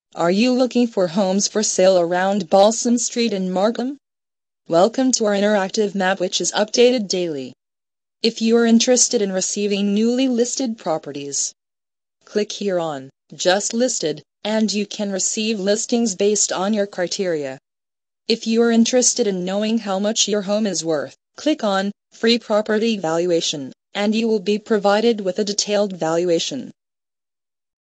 Are you looking for homes for sale around Balsam Street in Markham? Welcome to our interactive map, which is updated daily. If you are interested in receiving newly listed properties, click here on Just Listed and you can receive listings based on your criteria. If you are interested in knowing how much your home is worth, click on Free Property Valuation and you will be provided with a detailed valuation.